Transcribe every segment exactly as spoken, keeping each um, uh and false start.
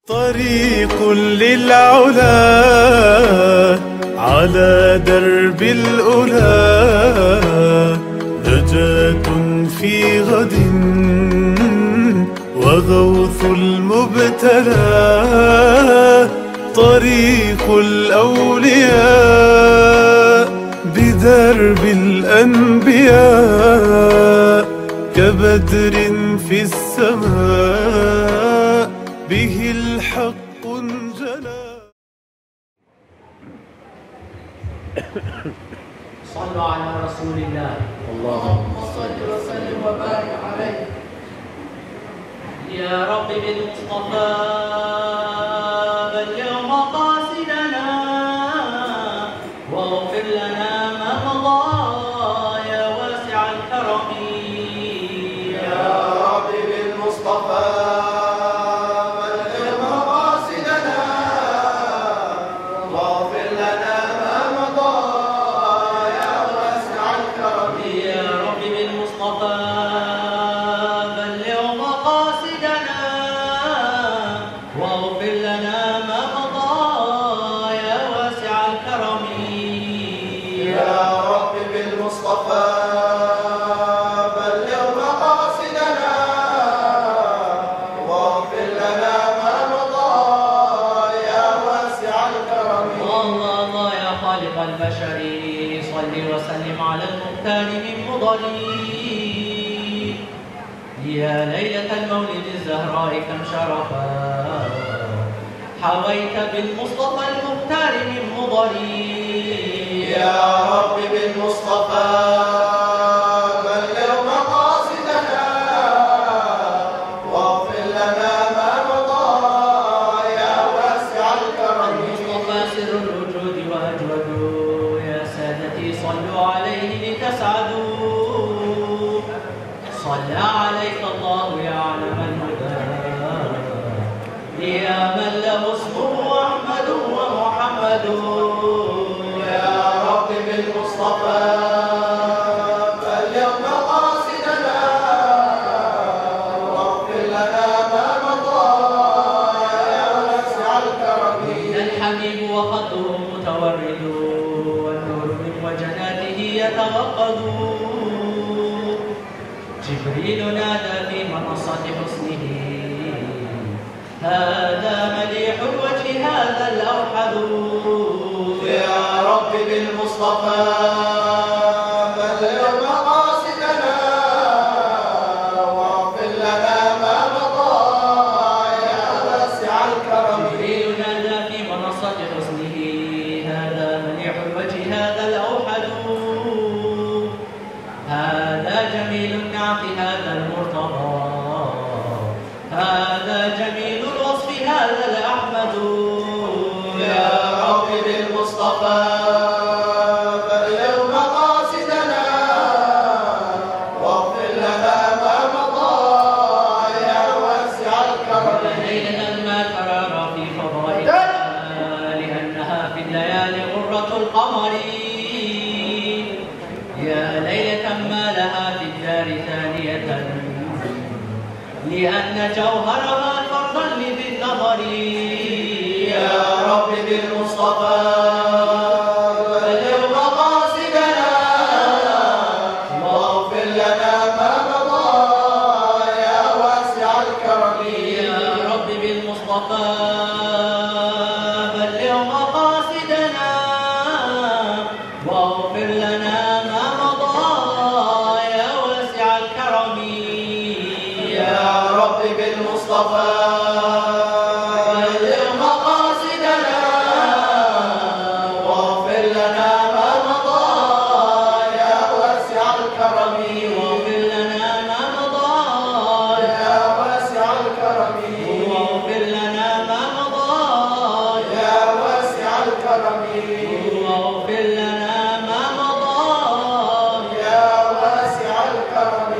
طريق للعلا على درب الأولى، نجاة في غد وغوث المبتلى. طريق الأولياء بدرب الأنبياء، كبدر في السماء به الحق انجلى. صلوا على رسول الله. اللهم صل وسلم وبارك عليه. يا رب بالمصطفى بلغ مقاصدنا واغفر لنا ما مضى يا واسع الكرم. يا رب بالمصطفى بلغ مقاصدنا واغفر لنا ما مضى يا واسع الكرم. يا رب بالمصطفى بلغ مقاصدنا واغفر لنا ما مضى يا واسع الكرم. يا رب بالمصطفى بلغ مقاصدنا واغفر لنا ما مضى يا واسع الكرم. الله الله يا خالق البشر صل وسلم على المختار من مضلي. يا ليلة المولد الزهراء كم شرفا حويت بالمصطفى المختار من مضلي. يا رب بالمصطفى بلغ مقاصدنا واغفر لنا ما مضى يا واسع الكرم. المصطفى سر الوجود وأجود، يا سادتي صلوا عليه لتسعدوا. صلى عليك الله يا علم الهدى، يا من له اسمه أحمد ومحمد. يا رب بالمصطفى بلغ مقاصدنا واغفر لنا ما مضى يا واسع الكرم. الحبيب وخطه متورد، والنور من وجناته يتوقد. جبريل نادى في منصة حسنه، هذا مليح الوجه هذا الأوحد. يا رب بالمصطفى بلغ مقاصدنا واغفر لنا ما مضى يا واسع الكرم. جبريل نادى في منصة حسنه، هذا مليح الوجه هذا الأوحد. هذا جميل النعت هذا المرتضى، هذا جميل الوصف هذا الأحمد. يا رب بالمصطفى بلغ مقاصدنا واغفر لنا ما مضى يا واسع الكرم. ليلة ما ترى في فضائها، لأنها في الليالي غرة القمر. يا ليلة ما لها في الدار ثانية، لأن جوهرها فرضا لذي النظر. يا رب بالمصطفى بلغ مقاصدنا واغفر لنا ما مضى يا واسع الكرم. يا رب بالمصطفى بلغ مقاصدنا واغفر لنا ما مضى يا واسع الكرم. يا رب بالمصطفى بلغ مقاصدنا واغفر لنا ما مضى يا واسع الكرم. واغفر لنا ما مضى يا واسع الكرم. واغفر لنا ما مضى يا واسع الكرم. واغفر لنا ما مضى. يا واسع الكرم.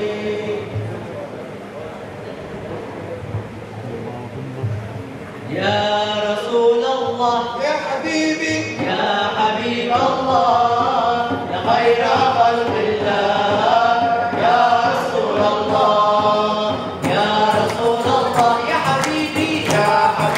يا رسول الله يا حبيبي يا حبيب الله يا خير خلق الله، يا رسول الله يا رسول الله يا حبيبي يا حبيبي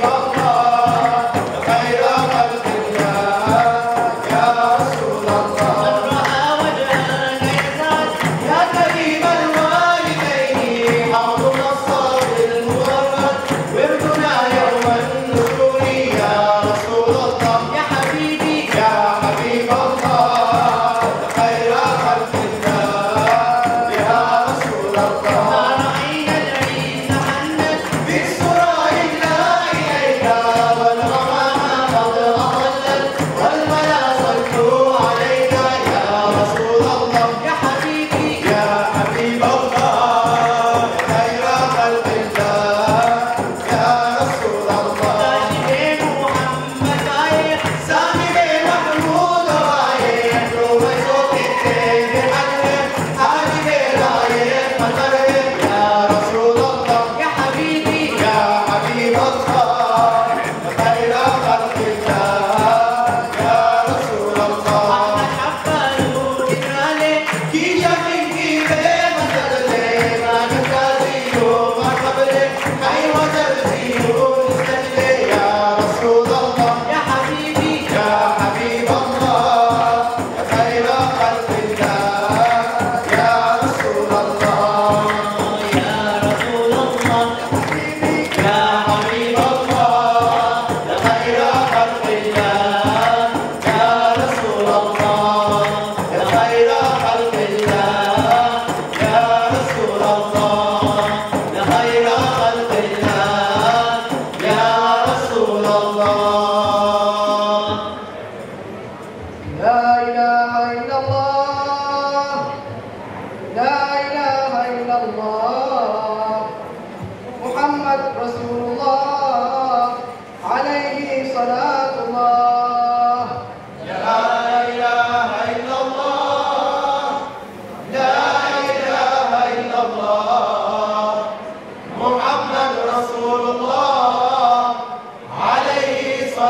محمد رسول الله عليه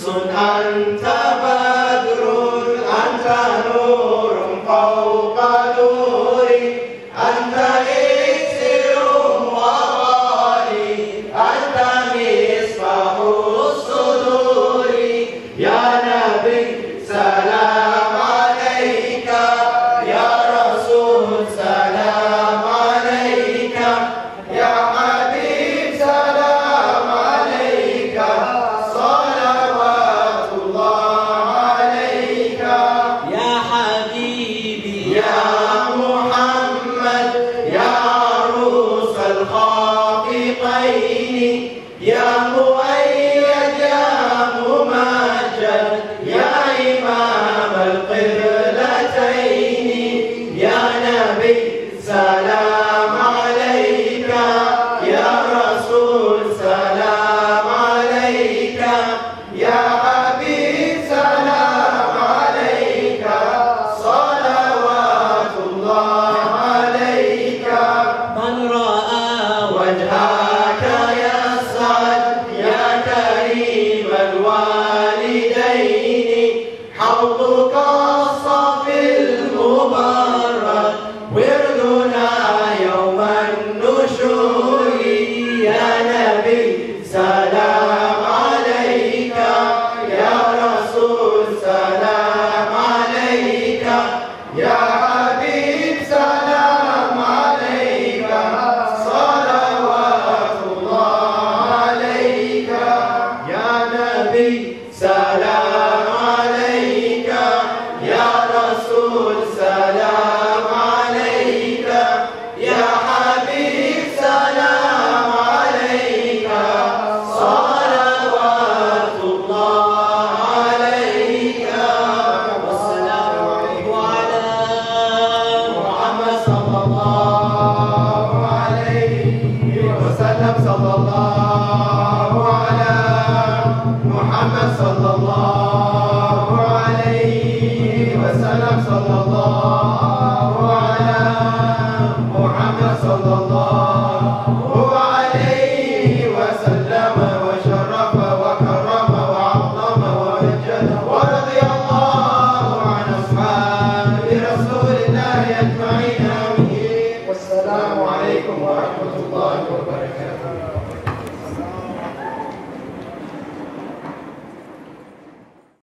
شمس أنت بدر أنت نور فوق نوري أنت إكسير وغالي أنت مصباح الصدور يا نبي سلام عليك يا رسول سلام عليك يا حبيب سلام عليك صلوات الله عليك يا حبيبي يا محمد يا عروس الخافقين يا مؤيد يا ممجد يا إمام القبلتين يا نبي سلام عليك يا رسول سلام عليك يا حبيب سلام عليك صلوات الله عليك من رأى وجهك يسعد يا كريم الوالدين حوضك الصافي المبرد وردنا يوم النشور يا نبي سلام عليك يا رسول سلام عليك يا حبيب سلام عليك صلوات الله عليك يا نبي سلام عليك يا رسول سلام عليك يا حبيب سلام عليك صلوات الله عليك والسلام على محمد صلى الله عليه وسلم صلى الله على محمد صلى الله عليه وسلم صلى الله على محمد صلى الله عليه وسلم وشرف وكرم وعظم ومجد ورضي الله عن أصحاب رسول الله أجمعين آمين والسلام عليكم ورحمة الله وبركاته.